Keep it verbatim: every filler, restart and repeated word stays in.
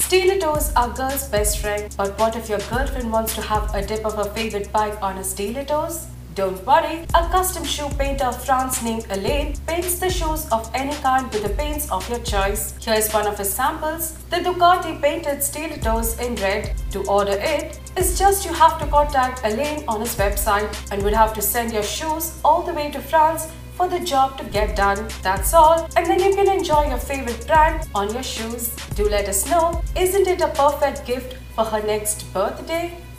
Stilettos are girls' best friend, but what if your girlfriend wants to have a dip of her favorite bike on her stilettos? Don't worry, a custom shoe painter France named Alain paints the shoes of any kind with the paints of your choice. Here's one of his samples, the Ducati painted stilettos in red. To order it, it's just you have to contact Alain on his website and would have to send your shoes all the way to France for the job to get done. That's all, and then you can enjoy your favorite brand on your shoes. Do let us know, isn't it a perfect gift for her next birthday?